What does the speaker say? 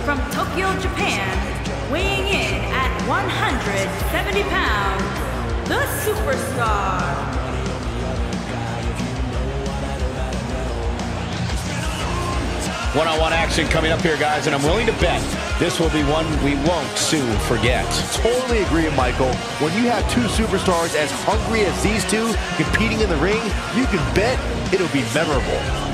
from Tokyo, Japan, weighing in at 170 pounds, the Superstar. One-on-one action coming up here, guys, and I'm willing to bet this will be one we won't soon forget. Totally agree, Michael. When you have two superstars as hungry as these two competing in the ring, you can bet it'll be memorable.